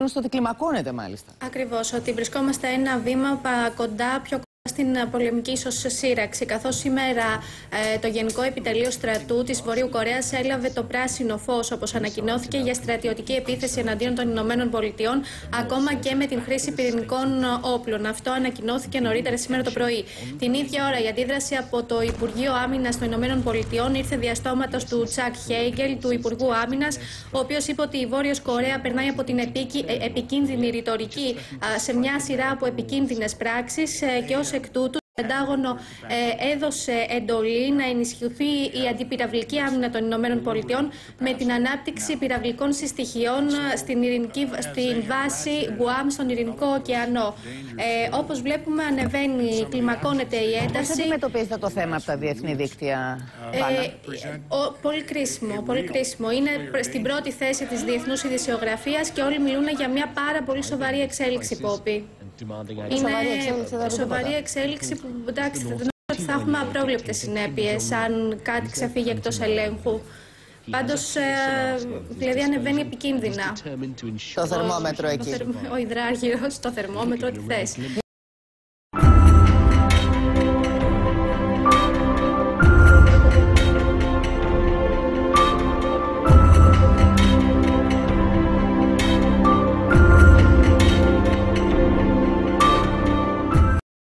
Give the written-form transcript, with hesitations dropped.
στο ότι κλιμακώνεται μάλιστα. Ακριβώς, ότι βρισκόμαστε ένα βήμα κοντά, πιο κοντά στην πολεμική ίσως σύραξη, καθώς σήμερα το Γενικό Επιτελείο Στρατού της Βορείου Κορέας έλαβε το πράσινο φως, όπως ανακοινώθηκε, για στρατιωτική επίθεση εναντίον των Ηνωμένων Πολιτειών, ακόμα και με την χρήση πυρηνικών όπλων. Αυτό ανακοινώθηκε νωρίτερα σήμερα το πρωί. Την ίδια ώρα, η αντίδραση από το Υπουργείο Άμυνας των Ηνωμένων Πολιτειών ήρθε διαστόματος του Τσακ Χέιγκελ, του Υπουργού Άμυνας, ο οποίος είπε ότι η Βόρειος Κορέα περνάει από την επικίνδυνη ρητορική σε μια σειρά από επικίνδυνες πράξεις και ως εκ τούτου το Πεντάγωνο έδωσε εντολή να ενισχυθεί η αντιπυραυλική άμυνα των Ηνωμένων Πολιτειών με την ανάπτυξη πυραυλικών συστοιχειών στην βάση Γκουάμ στον Ειρηνικό ωκεανό. Όπως βλέπουμε, ανεβαίνει, κλιμακώνεται η ένταση. Πώς αντιμετωπίζετε το θέμα από τα διεθνή δίκτυα, Πολύ κρίσιμο, πολύ κρίσιμο. Είναι στην πρώτη θέση της διεθνούς ειδησιογραφίας και όλοι μιλούν για μια πάρα πολύ σοβαρή εξέλιξη, Πόπη. Είναι σοβαρή εξέλιξη που, εντάξει, ότι θα έχουμε απρόβλεπτες συνέπειες αν κάτι ξεφύγει εκτός ελέγχου. Πάντως, δηλαδή ανεβαίνει επικίνδυνα. Το θερμόμετρο εκεί. Ο υδράργυρος, το θερμόμετρο, τι θες.